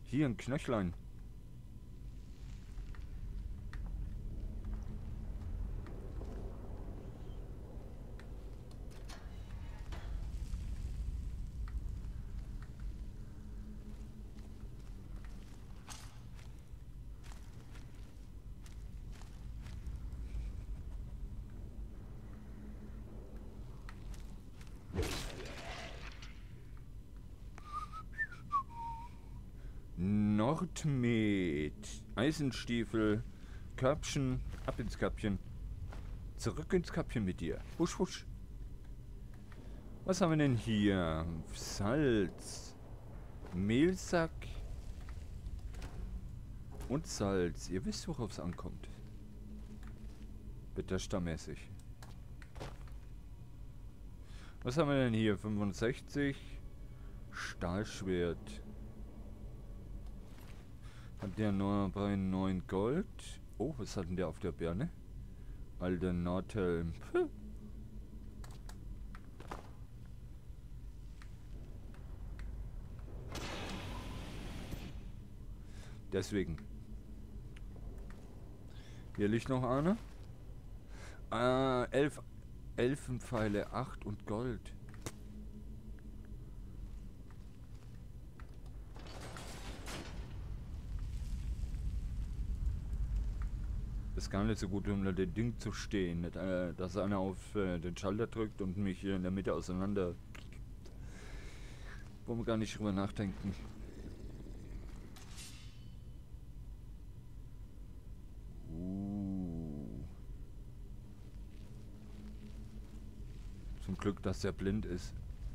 Hier ein Knöchlein. Nordmed. Eisenstiefel. Körbchen. Ab ins Körbchen. Zurück ins Körbchen mit dir. Husch, husch. Was haben wir denn hier? Salz. Mehlsack. Und Salz. Ihr wisst, worauf es ankommt. Bitterstermäßig. Was haben wir denn hier? 65. Stahlschwert. Hat der bei 9 Gold. Oh, was hat denn der auf der Birne? Alter Nordhelm. Deswegen. Hier liegt noch einer. 11 Elfenpfeile, 8 und Gold. Ist gar nicht so gut, um dem Ding zu stehen. Nicht, dass einer auf den Schalter drückt und mich hier in der Mitte auseinander. Wollen wir gar nicht drüber nachdenken. Zum Glück, dass der blind ist.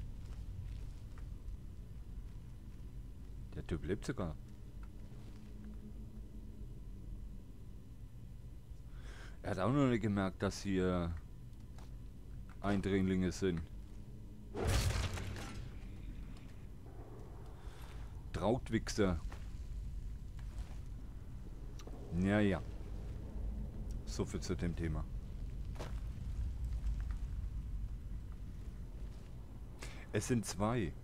Der Typ lebt sogar. Er hat auch noch nicht gemerkt, dass hier Eindringlinge sind. Trautwichser. Naja. So viel zu dem Thema. Es sind 2.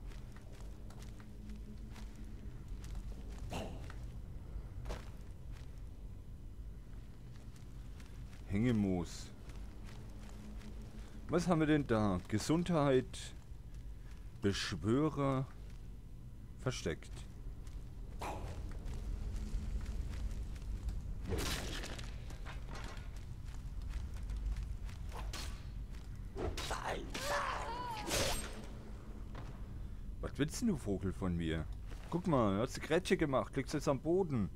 Hängemoos. Was haben wir denn da? Gesundheit. Beschwörer. Versteckt. Was willst denn du, Vogel, von mir? Guck mal, hast du Grätsche gemacht, liegst jetzt am Boden.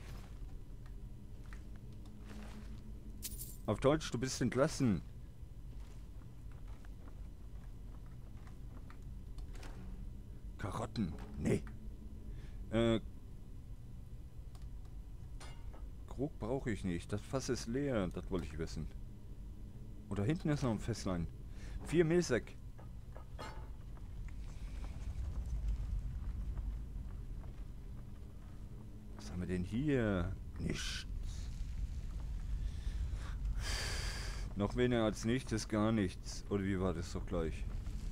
Auf Deutsch, du bist entlassen. Karotten, nee. Krug brauche ich nicht, das Fass ist leer, das wollte ich wissen. Oder hinten ist noch ein Fässlein. 4 Mehlsäck. Was haben wir denn hier? Nichts. Noch weniger als nichts ist gar nichts. Oder wie war das doch gleich?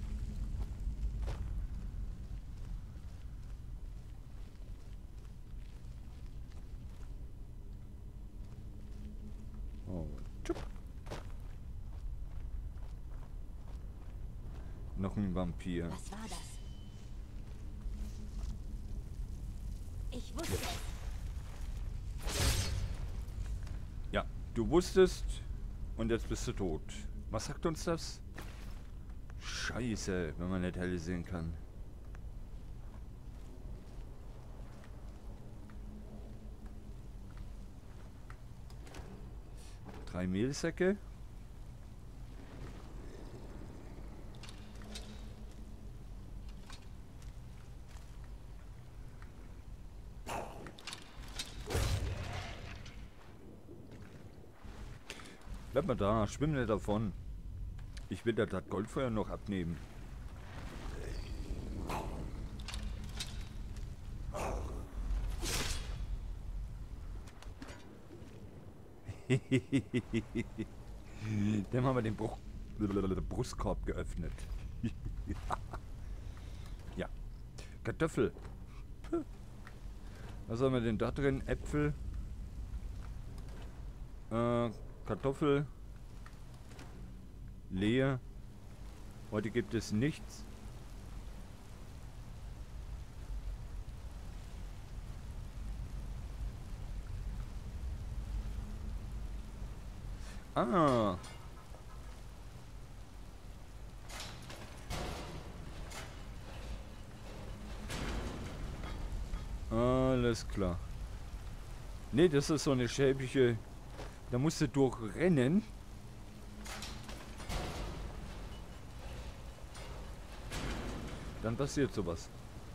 Oh, tschüpp. Noch ein Vampir. Was war das? Ich wusste es. Ja, du wusstest und jetzt bist du tot. Was sagt uns das? Scheiße, wenn man nicht hell sehen kann. Drei Mehlsäcke. Bleib mal da, schwimm nicht davon. Ich will das Goldfeuer noch abnehmen. Dem haben wir den Brustkorb geöffnet. Ja. Kartoffel. Was haben wir denn da drin? Äpfel. Kartoffel. Leer. Heute gibt es nichts. Ah. Alles klar. Nee, das ist so eine schäbige... Da musst du durchrennen. Dann passiert sowas.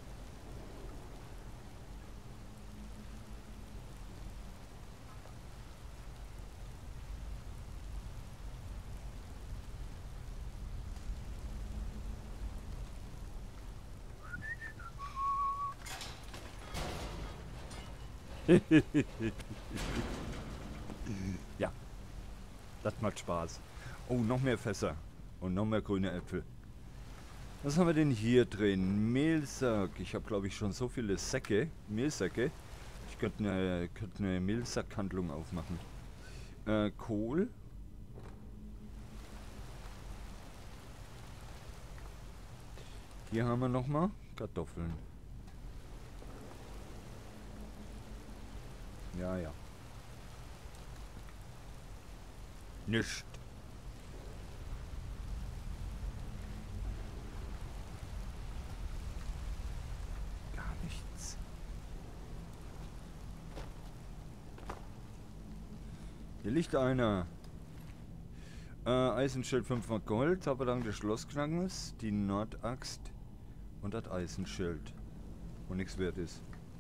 Ja, das macht Spaß. Oh, noch mehr Fässer. Und noch mehr grüne Äpfel. Was haben wir denn hier drin? Mehlsack. Ich habe, glaube ich, schon so viele Säcke. Mehlsäcke. Ich könnte eine Mehlsackhandlung aufmachen. Kohl. Hier haben wir nochmal Kartoffeln. Ja, ja. Nicht. Gar nichts. Hier liegt einer. Eisenschild 5 Gold, Taberdank des Schlossknackens, die Nordaxt und das Eisenschild. Und nichts wert ist.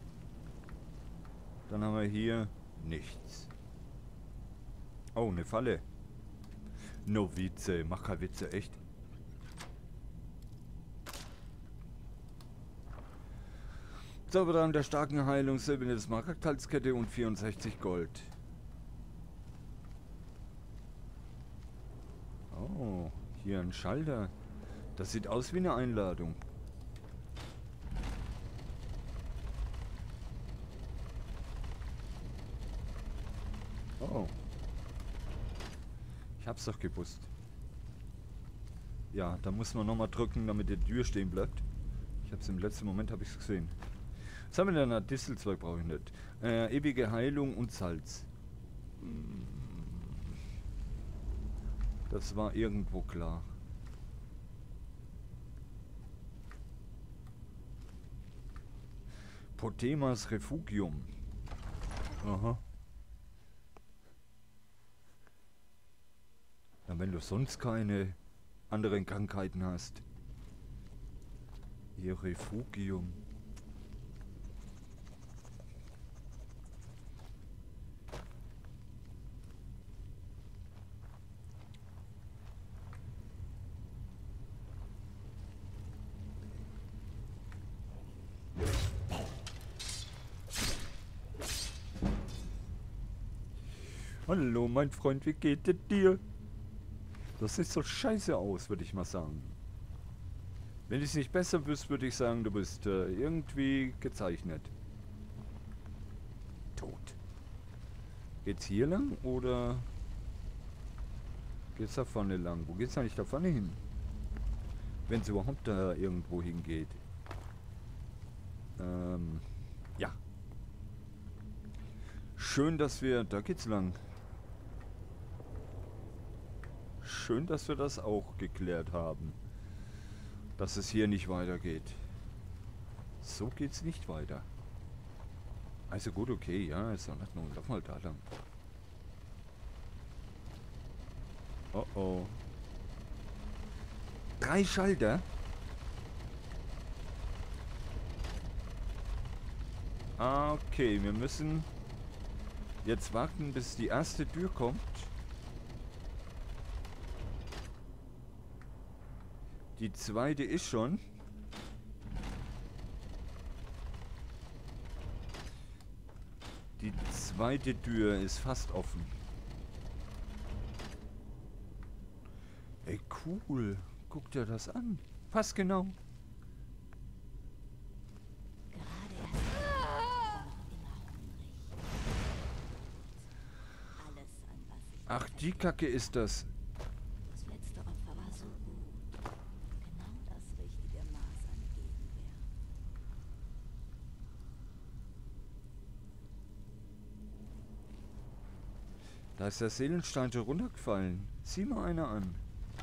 Dann haben wir hier nichts. Oh, eine Falle. Novize, mach keine Witze, echt. Zaubertrank der starken Heilung, silberne Smaragdhalskette und 64 Gold. Oh, hier ein Schalter. Das sieht aus wie eine Einladung. Oh. Ich hab's doch gewusst. Ja, da muss man nochmal drücken, damit die Tür stehen bleibt. Ich hab's im letzten Moment habe ich's gesehen. Was haben wir denn? Distelzeug brauche ich nicht. Ewige Heilung und Salz. Das war irgendwo klar. Potemas Refugium. Aha. Ja, wenn du sonst keine anderen Krankheiten hast. Ihr Refugium. Hallo, mein Freund, wie geht es dir? Das sieht so scheiße aus, würde ich mal sagen. Wenn ich es nicht besser wüsste, würde ich sagen, du bist irgendwie gezeichnet. Tot. Geht's hier lang oder geht's da vorne lang? Wo geht's eigentlich da vorne hin? Wenn es überhaupt da irgendwo hingeht. Ja. Schön, dass wir... Da geht's lang. Schön, dass wir das auch geklärt haben. Dass es hier nicht weitergeht. So geht's nicht weiter. Also gut, okay, ja, ist doch nicht nur. Lauf mal da lang. Oh oh. 3 Schalter? Okay, wir müssen jetzt warten, bis die erste Tür kommt. Die zweite ist schon. Die zweite Tür ist fast offen. Ey, cool. Guck dir das an. Fast genau. Gerade erst im Ach, die Kacke ist das. Das letzte Opfer war so gut. Genau das richtige Maß an Gegenwehr. Da ist der Seelenstein schon runtergefallen. Sieh mal einer an.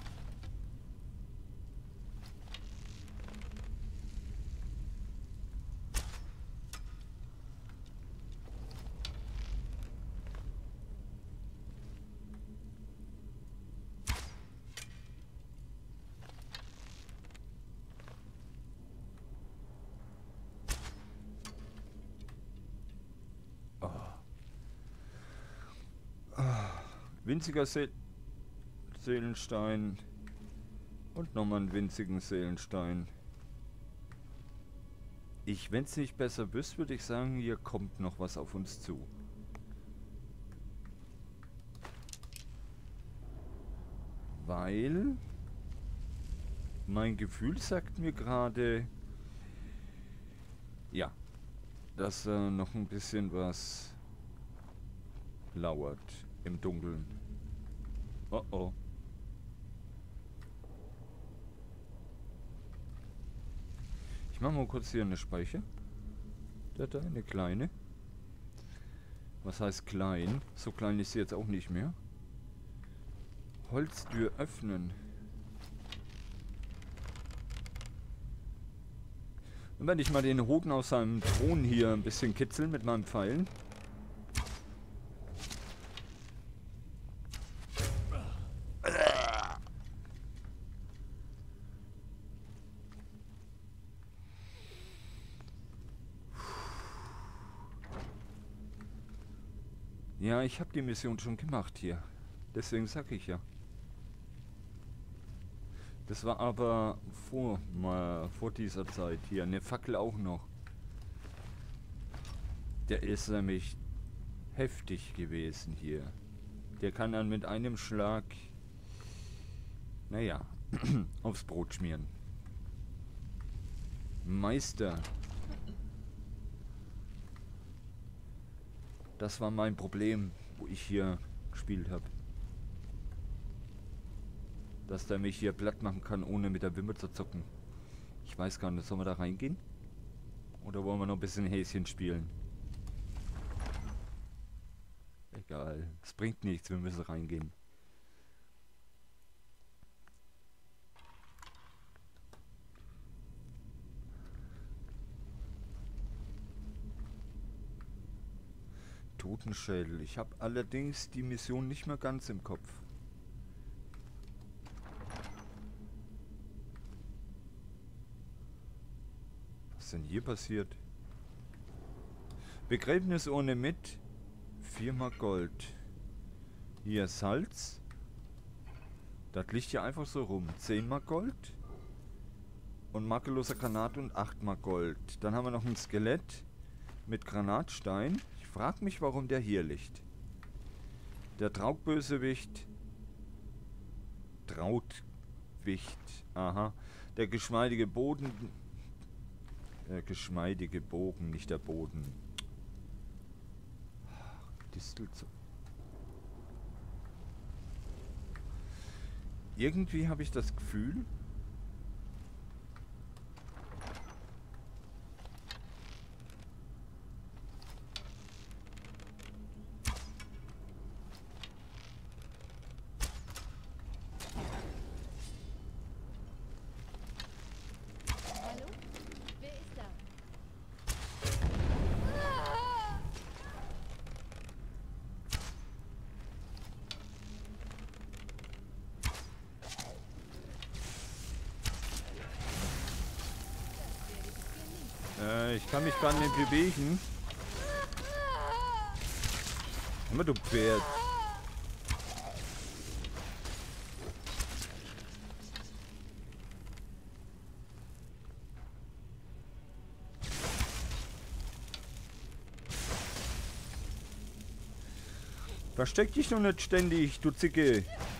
Winziger Seelenstein. Und nochmal einen winzigen Seelenstein. Wenn es nicht besser wüsste, würde ich sagen, hier kommt noch was auf uns zu. Weil mein Gefühl sagt mir gerade, ja, dass noch ein bisschen was lauert im Dunkeln. Oh oh. Ich mache mal kurz hier eine Speicher. Da, eine kleine. Was heißt klein? So klein ist sie jetzt auch nicht mehr. Holztür öffnen. Dann werde ich mal den Hoden aus seinem Thron hier ein bisschen kitzeln mit meinem Pfeilen. Ja, ich habe die Mission schon gemacht hier. Deswegen sag ich ja. Das war aber vor dieser Zeit hier. Eine Fackel auch noch. Der ist nämlich heftig gewesen hier. Der kann dann mit einem Schlag, naja, aufs Brot schmieren. Meister. Das war mein Problem, wo ich hier gespielt habe. Dass der mich hier platt machen kann, ohne mit der Wimper zu zucken. Ich weiß gar nicht, sollen wir da reingehen? Oder wollen wir noch ein bisschen Häschen spielen? Egal, es bringt nichts, wir müssen reingehen. Totenschädel. Ich habe allerdings die Mission nicht mehr ganz im Kopf. Was ist denn hier passiert? Begräbnisurne mit 4 Mark Gold. Hier Salz. Das liegt hier einfach so rum. 10 Mark Gold. Und makelloser Granat und 8 Mark Gold. Dann haben wir noch ein Skelett mit Granatstein. Ich frage mich, warum der hier liegt. Der Trautbösewicht. Trautwicht. Aha. Der geschmeidige Boden. Der geschmeidige Bogen, nicht der Boden. Distel. Irgendwie habe ich das Gefühl, Hallo? Wer ist da? ich kann mich gar nicht bewegen. Aber du Pferd. Versteck dich doch nicht ständig, du Zicke.